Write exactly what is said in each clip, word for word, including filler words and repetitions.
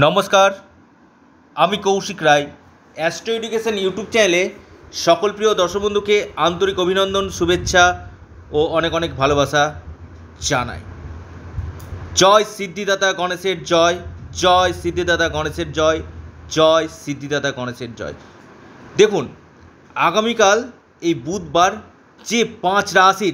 নমস্কার, আমি Kaushik Roy. Astro education YouTube চ্যানেলে সকল প্রিয় দর্শক বন্ধুকে আন্তরিক অভিনন্দন, শুভেচ্ছা ও অনেক অনেক ভালোবাসা জানাই। জয় সিদ্ধিদাতা গণেশের জয়, জয় সিদ্ধিদাতা গণেশের জয়, জয় সিদ্ধিদাতা গণেশের জয়। দেখুন, আগামীকাল এই বুধবার যে পাঁচ রাশির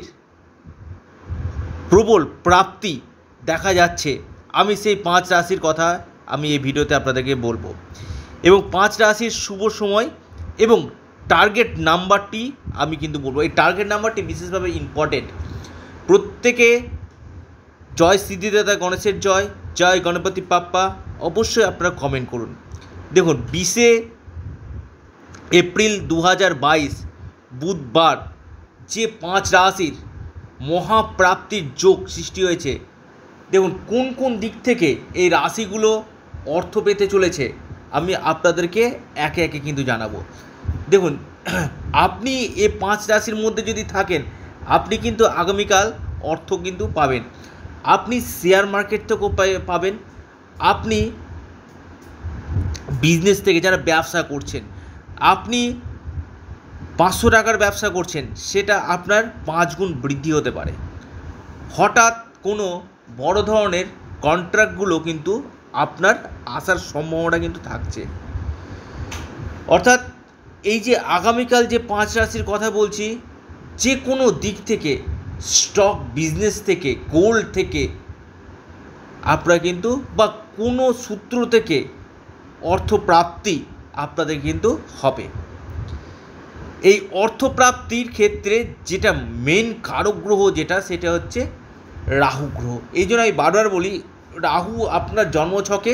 প্রবল প্রাপ্তি দেখা যাচ্ছে, আমি সেই পাঁচ রাশির কথা আমি এই ভিডিওতে আপনাদেরকে বলবো এবং পাঁচ রাশির শুভ সময় এবং টার্গেট নাম্বারটি আমি কিন্তু বলবো। এই টার্গেট নাম্বারটি বিশেষভাবে ইম্পর্টেন্ট। প্রত্যেকে জয় সিদ্ধিদাতা গণেশের জয়, জয় গণপতি বাপ্পা অবশ্যই আপনারা কমেন্ট করুন। দেখুন, বিশে এপ্রিল দু হাজার বাইশ বুধবার যে পাঁচ রাশির মহাপ্রাপ্তির যোগ সৃষ্টি হয়েছে, দেখুন কোন কোন দিক থেকে এই রাশিগুলো অর্থ পেতে চলেছে আমি আপনাদেরকে একে একে কিন্তু জানাবো। দেখুন, আপনি এই পাঁচ রাশির মধ্যে যদি থাকেন, আপনি কিন্তু আগামীকাল অর্থ কিন্তু পাবেন। আপনি শেয়ার মার্কেট থেকেও পাবেন, আপনি বিজনেস থেকে যারা ব্যবসা করছেন, আপনি পাঁচশো টাকার ব্যবসা করছেন, সেটা আপনার পাঁচ গুণ বৃদ্ধি হতে পারে। হঠাৎ কোনো বড় ধরনের কন্ট্রাক্টগুলো কিন্তু আপনার আসার সম্ভাবনা কিন্তু থাকছে। অর্থাৎ এই যে আগামীকাল যে পাঁচ রাশির কথা বলছি, যে কোনো দিক থেকে, স্টক বিজনেস থেকে, গোল্ড থেকে আপনারা কিন্তু বা কোনো সূত্র থেকে অর্থপ্রাপ্তি আপনাদের কিন্তু হবে। এই অর্থপ্রাপ্তির ক্ষেত্রে যেটা মেন কারক গ্রহ যেটা সেটা হচ্ছে রাহু গ্রহ। এই জন্য আমি বারবার বলি, রাহু আপনার জন্মছকে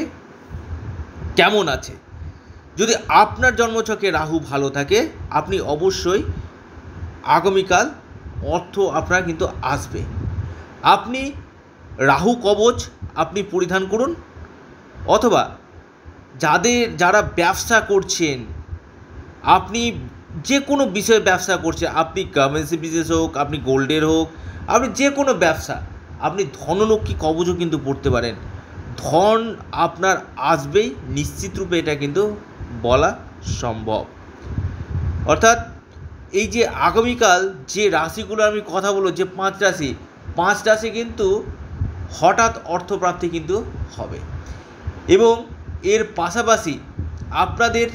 কেমন আছে। যদি আপনার জন্মছকে রাহু ভালো থাকে, আপনি অবশ্যই আগামীকাল অর্থ আপনার কিন্তু আসবে। আপনি রাহু কবচ আপনি পরিধান করুন, অথবা যাদের যারা ব্যবসা করছেন, আপনি যে কোনো বিষয়ে ব্যবসা করছেন, আপনি গার্মেন্টসের বিজনেস হোক, আপনি গোল্ডের হোক, আপনি যে কোনো ব্যবসা, আপনি ধনলক্ষ্মী কবচও কিন্তু পড়তে পারেন। ধন আপনার আসবেই নিশ্চিত রূপে, এটা কিন্তু বলা সম্ভব। অর্থাৎ এই যে আগামীকাল যে রাশিগুলো আমি কথা বলবো, যে পাঁচ রাশি, পাঁচ রাশি কিন্তু হঠাৎ অর্থপ্রাপ্তি কিন্তু হবে। এবং এর পাশাপাশি আপনাদের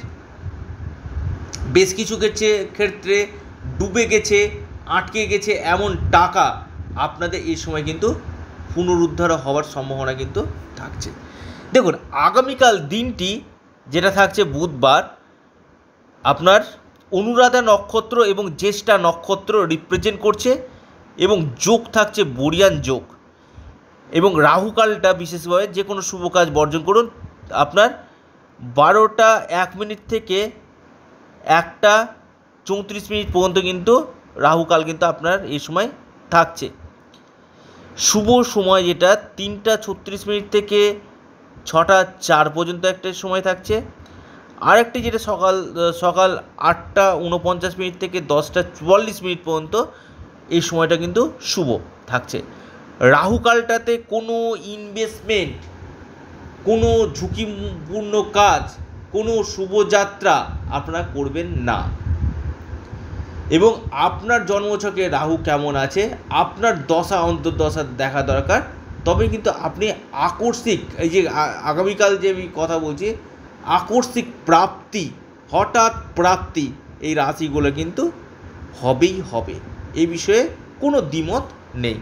বেশ কিছু ক্ষেত্রে ক্ষেত্রে ডুবে গেছে, আটকে গেছে এমন টাকা আপনাদের এই সময় কিন্তু পুনরুদ্ধার হওয়ার সম্ভাবনা কিন্তু থাকছে। দেখুন, আগামীকাল দিনটি যেটা থাকছে বুধবার, আপনার অনুরাধা নক্ষত্র এবং জ্যেষ্ঠা নক্ষত্র রিপ্রেজেন্ট করছে এবং যোগ থাকছে বরিয়ান যোগ। এবং রাহুকালটা বিশেষভাবে যে কোনো শুভ কাজ বর্জন করুন। আপনার বারোটা এক মিনিট থেকে একটা চৌত্রিশ মিনিট পর্যন্ত কিন্তু রাহুকাল কিন্তু আপনার এই সময় থাকছে। শুভ সময় যেটা তিনটা ছত্রিশ মিনিট থেকে ছটা চার পর্যন্ত একটা সময় থাকছে। আরেকটি যেটা সকাল সকাল আটটা উনপঞ্চাশ মিনিট থেকে দশটা চুয়াল্লিশ মিনিট পর্যন্ত এই সময়টা কিন্তু শুভ থাকছে। রাহুকালটাতে কোনো ইনভেস্টমেন্ট, কোনো ঝুঁকিপূর্ণ কাজ, কোনো শুভযাত্রা আপনারা করবেন না। এবং আপনার জন্মছকে রাহু কেমন আছে, আপনার দশা অন্তর্দশা দেখা দরকার, তবে কিন্তু আপনি আকস্মিক, এই যে আগামীকাল যে আমি কথা বলছি, আকস্মিক প্রাপ্তি, হঠাৎ প্রাপ্তি এই রাশিগুলো কিন্তু হবেই হবে, এই বিষয়ে কোনো দ্বিমত নেই।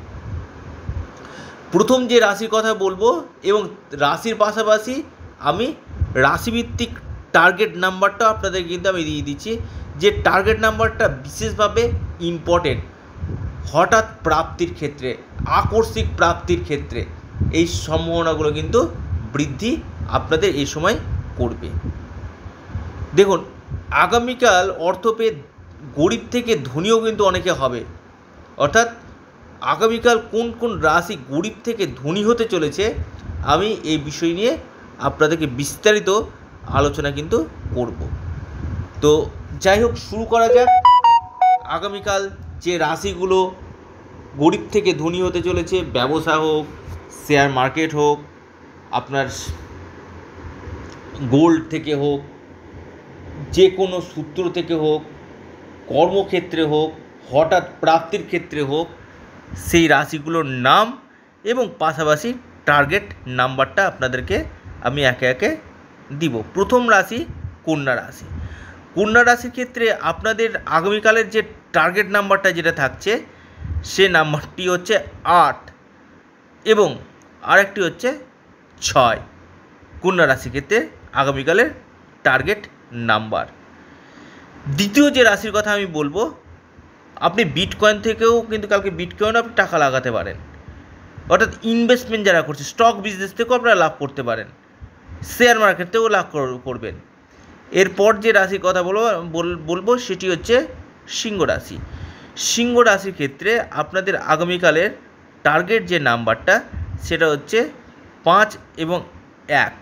প্রথম যে রাশির কথা বলবো, এবং রাশির পাশাপাশি আমি রাশিভিত্তিক টার্গেট নাম্বারটা আপনাদের কিন্তু আমি দিয়ে দিচ্ছি, যে টার্গেট নাম্বারটা বিশেষভাবে ইম্পর্টেন্ট হঠাৎ প্রাপ্তির ক্ষেত্রে, আকস্মিক প্রাপ্তির ক্ষেত্রে এই সম্ভাবনাগুলো কিন্তু বৃদ্ধি আপনাদের এই সময় করবে। দেখুন, আগামীকাল অর্থ পেয়ে গরিব থেকে ধনীও কিন্তু অনেকে হবে। অর্থাৎ আগামীকাল কোন কোন রাশি গরিব থেকে ধনী হতে চলেছে, আমি এই বিষয় নিয়ে আপনাদেরকে বিস্তারিত আলোচনা কিন্তু করব। তো যাই হোক, শুরু করা যাক। আগামীকাল যে রাশিগুলো গরিব থেকে ধনী হতে চলেছে, ব্যবসা হোক, শেয়ার মার্কেট হোক, আপনার গোল্ড থেকে হোক, যে কোনো সূত্র থেকে হোক, কর্মক্ষেত্রে হোক, হঠাৎ প্রাপ্তির ক্ষেত্রে হোক, সেই রাশিগুলোর নাম এবং পাশাপাশি টার্গেট নাম্বারটা আপনাদেরকে আমি একে একে দিব। প্রথম রাশি কন্যা রাশি। কন্যা রাশির ক্ষেত্রে আপনাদের আগামীকালের যে টার্গেট নাম্বারটা যেটা থাকছে সে নাম্বারটি হচ্ছে আট এবং আরেকটি হচ্ছে ছয়। কন্যা রাশির ক্ষেত্রে আগামীকালের টার্গেট নাম্বার। দ্বিতীয় যে রাশির কথা আমি বলবো, আপনি বিটকয়েন থেকেও কিন্তু কালকে বিটকয়েনও আপনি টাকা লাগাতে পারেন, অর্থাৎ ইনভেস্টমেন্ট যারা করছে স্টক বিজনেস থেকেও আপনারা লাভ করতে পারেন, শেয়ার মার্কেট থেকেও লাভ করবেন। এরপর যে রাশির কথা বলবো বলবো সেটি হচ্ছে সিংহ রাশি। সিংহ রাশির ক্ষেত্রে আপনাদের আগামীকালের টার্গেট যে নাম্বারটা সেটা হচ্ছে পাঁচ এবং এক।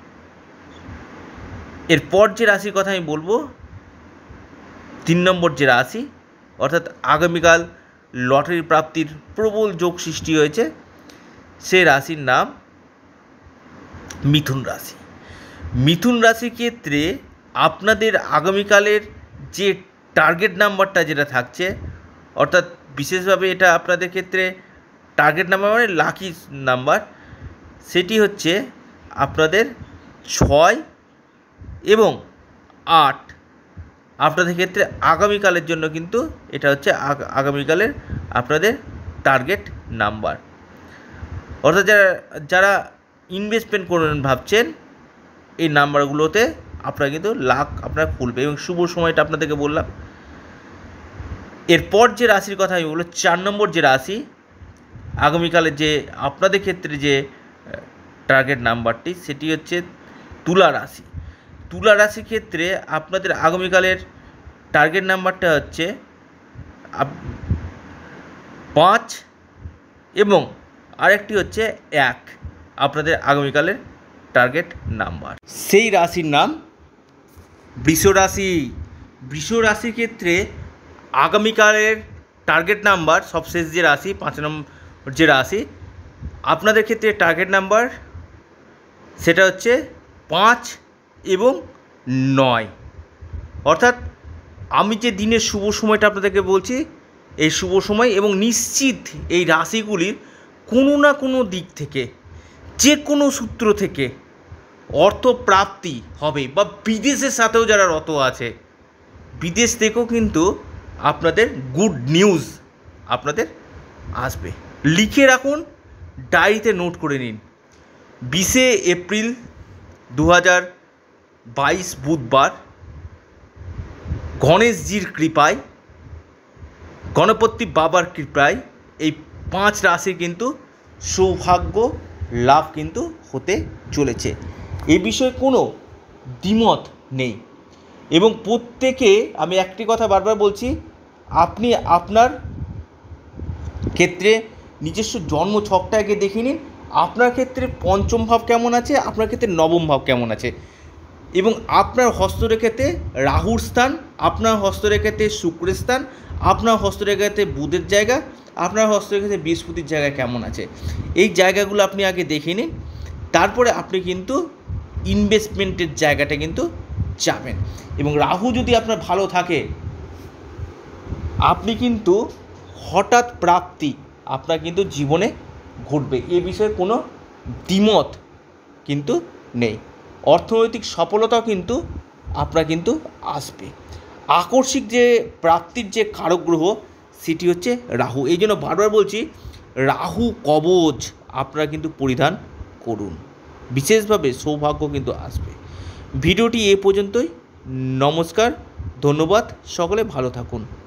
এরপর যে রাশির কথা আমি বলবো, তিন নম্বর যে রাশি, অর্থাৎ আগামীকাল লটারি প্রাপ্তির প্রবল যোগ সৃষ্টি হয়েছে, সেই রাশির নাম মিথুন রাশি। মিথুন রাশির ক্ষেত্রে আপনাদের আগামীকালের যে টার্গেট নাম্বারটা যেটা থাকছে, অর্থাৎ বিশেষভাবে এটা আপনাদের ক্ষেত্রে টার্গেট নাম্বার মানে লাকি নাম্বার, সেটি হচ্ছে আপনাদের ছয় এবং আট। আপনাদের ক্ষেত্রে আগামীকালের জন্য কিন্তু এটা হচ্ছে আগামীকালের আপনাদের টার্গেট নাম্বার। অর্থাৎ যারা যারা ইনভেস্টমেন্ট করবেন ভাবছেন, এই নাম্বারগুলোতে আপনারা কিন্তু লাখ আপনার খুলবে এবং শুভ সময়টা আপনাদেরকে বললাম। এরপর যে রাশির কথা আমি বলবো, চার নম্বর যে রাশি, আগামীকালের যে আপনাদের ক্ষেত্রে যে টার্গেট নাম্বারটি সেটি হচ্ছে তুলা রাশি। তুলা রাশির ক্ষেত্রে আপনাদের আগামীকালের টার্গেট নাম্বারটা হচ্ছে পাঁচ এবং আরেকটি হচ্ছে এক। আপনাদের আগামীকালের টার্গেট নাম্বার। সেই রাশির নাম বৃষ রাশি। বৃষ রাশির ক্ষেত্রে আগামীকালের টার্গেট নাম্বার, সবশেষ যে রাশি পাঁচ নম্বর যে রাশি, আপনাদের ক্ষেত্রে টার্গেট নাম্বার সেটা হচ্ছে পাঁচ এবং নয়। অর্থাৎ আমি যে দিনের শুভ সময়টা আপনাদেরকে বলছি, এই শুভ সময় এবং নিশ্চিত এই রাশিগুলির কোনো না কোনো দিক থেকে, যে কোনো সূত্র থেকে অর্থ প্রাপ্তি হবে, বা বিদেশের সাথেও যারা রত আছে, বিদেশ থেকেও কিন্তু আপনাদের গুড নিউজ আপনাদের আসবে। লিখে রাখুন, ডায়েরিতে নোট করে নিন। বিশে এপ্রিল দু হাজার বাইশ বুধবার, গণেশজির কৃপায়, গণপতি বাবার কৃপায় এই পাঁচ রাশি কিন্তু সৌভাগ্য লাভ কিন্তু হতে চলেছে। এ বিষয়ে কোনো দ্বিমত নেই এবং প্রত্যেকে, আমি একটি কথা বারবার বলছি, আপনি আপনার ক্ষেত্রে নিজস্ব জন্ম ছকটাকে দেখে নিন, আপনার ক্ষেত্রে পঞ্চম ভাব কেমন আছে, আপনার ক্ষেত্রে নবম ভাব কেমন আছে, এবং আপনার হস্তরেখাতে রাহুর স্থান, আপনার হস্তরেখাতে শুক্রের স্থান, আপনার হস্তরেখাতে বুধের জায়গা, আপনার হস্তরেখাতে বৃহস্পতির জায়গা কেমন আছে, এই জায়গাগুলো আপনি আগে দেখে নিন। তারপরে আপনি কিন্তু ইনভেস্টমেন্টের জায়গাটা কিন্তু যাবেন। এবং রাহু যদি আপনার ভালো থাকে, আপনি কিন্তু হঠাৎ প্রাপ্তি আপনার কিন্তু জীবনে ঘটবে, এ বিষয়ে কোনো দ্বিমত কিন্তু নেই। অর্থনৈতিক সফলতাও কিন্তু আপনার কিন্তু আসবে। আকস্মিক যে প্রাপ্তির যে কারক গ্রহ সেটি হচ্ছে রাহু। এই জন্য বারবার বলছি, রাহু কবচ আপনারা কিন্তু পরিধান করুন, বিশেষভাবে সৌভাগ্য কিন্তু আসবে। ভিডিওটি এ পর্যন্তই। নমস্কার, ধন্যবাদ, সকলে ভালো থাকুন।